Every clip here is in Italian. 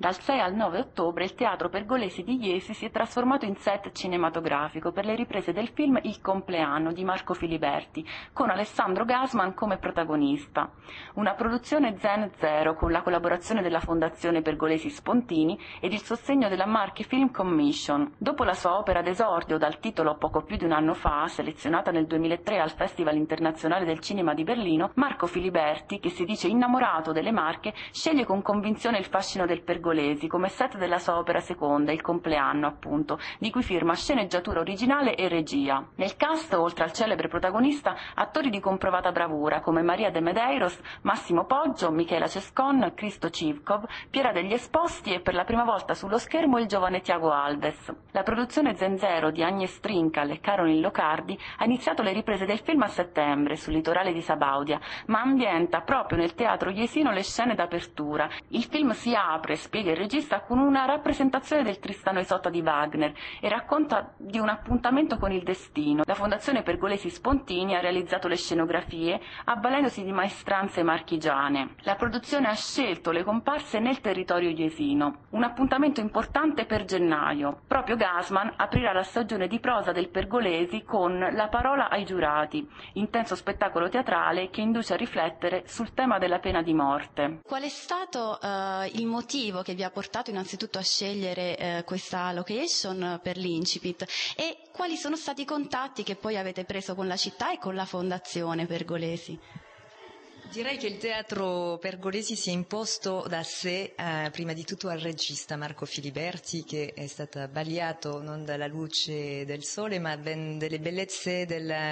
Dal 6 al 9 ottobre il Teatro Pergolesi di Jesi si è trasformato in set cinematografico per le riprese del film Il compleanno di Marco Filiberti, con Alessandro Gasman come protagonista. Una produzione Zen Zero con la collaborazione della Fondazione Pergolesi Spontini ed il sostegno della Marche Film Commission. Dopo la sua opera d'esordio dal titolo Poco più di un anno fa, selezionata nel 2003 al Festival Internazionale del Cinema di Berlino, Marco Filiberti, che si dice innamorato delle Marche, sceglie con convinzione il fascino del Pergolesi come set della sua opera seconda, Il compleanno appunto, di cui firma sceneggiatura originale e regia. Nel cast, oltre al celebre protagonista, attori di comprovata bravura come Maria de Medeiros, Massimo Poggio, Michela Cescon, Cristo Civkov, Piera degli Esposti e per la prima volta sullo schermo il giovane Tiago Alves. La produzione Zenzero di Agnes Trincal e Caroline Locardi ha iniziato le riprese del film a settembre sul litorale di Sabaudia, ma ambienta proprio nel teatro jesino le scene d'apertura. Il film si apre, spiega il regista, con una rappresentazione del Tristano e Isotta di Wagner e racconta di un appuntamento con il destino. La Fondazione Pergolesi Spontini ha realizzato le scenografie avvalendosi di maestranze marchigiane. La produzione ha scelto le comparse nel territorio jesino. Un appuntamento importante per gennaio. Proprio Gasman aprirà la stagione di prosa del Pergolesi con La parola ai giurati, intenso spettacolo teatrale che induce a riflettere sul tema della pena di morte. Qual è stato il motivo che vi ha portato innanzitutto a scegliere questa location per l'Incipit e quali sono stati i contatti che poi avete preso con la città e con la Fondazione Pergolesi? Direi che il teatro Pergolesi si è imposto da sé, prima di tutto al regista Marco Filiberti, che è stato abbagliato non dalla luce del sole, ma delle bellezze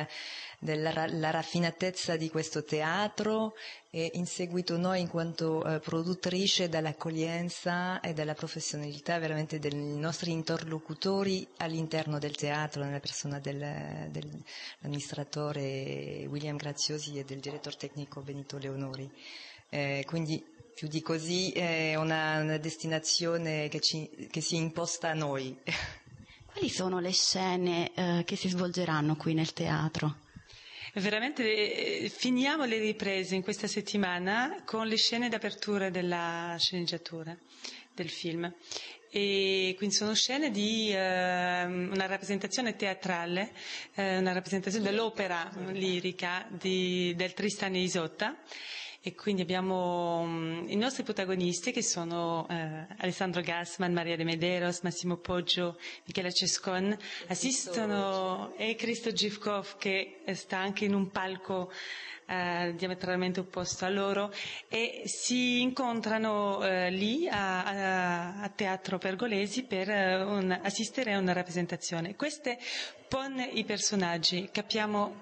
della raffinatezza di questo teatro, e in seguito noi in quanto produttrice dall'accoglienza e dalla professionalità veramente dei nostri interlocutori all'interno del teatro, nella persona dell'amministratore William Graziosi e del direttore tecnico Benito Leonori. Quindi più di così è una destinazione che si è imposta a noi. Quali sono le scene che si svolgeranno qui nel teatro? Veramente finiamo le riprese in questa settimana con le scene d'apertura della sceneggiatura del film. E quindi sono scene di una rappresentazione teatrale, una rappresentazione dell'opera lirica del Tristano e Isotta. E quindi abbiamo i nostri protagonisti che sono Alessandro Gasman, Maria de Medeiros, Massimo Poggio, Michela Cescon, assistono e Cristo Civkov che sta anche in un palco diametralmente opposto a loro e si incontrano lì a Teatro Pergolesi per assistere a una rappresentazione. Queste con i personaggi capiamo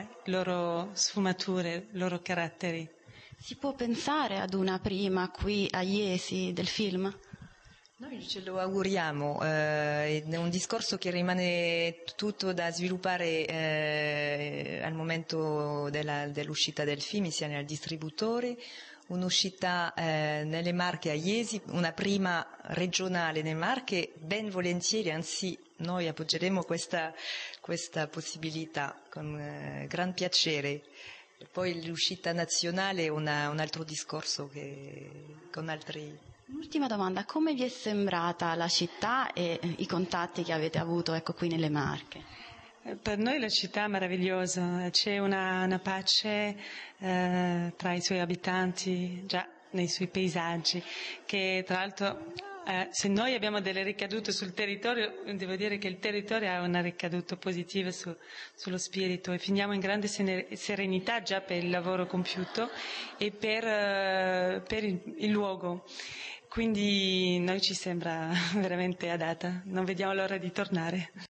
loro sfumature, loro caratteri. Si può pensare ad una prima qui a Jesi del film? Noi ce lo auguriamo, è un discorso che rimane tutto da sviluppare al momento dell'uscita del film, sia nel distributore, un'uscita nelle Marche a Jesi, una prima regionale nelle Marche, ben volentieri, anzi noi appoggeremo questa possibilità con gran piacere. Poi l'uscita nazionale è un altro discorso con altri. Un'ultima domanda, come vi è sembrata la città e i contatti che avete avuto qui nelle Marche? Per noi la città è meravigliosa, c'è una pace tra i suoi abitanti, già nei suoi paesaggi, che tra l'altro se noi abbiamo delle ricadute sul territorio, devo dire che il territorio ha una ricaduta positiva sullo spirito e finiamo in grande serenità già per il lavoro compiuto e per il luogo. Quindi noi ci sembra veramente adatta, non vediamo l'ora di tornare.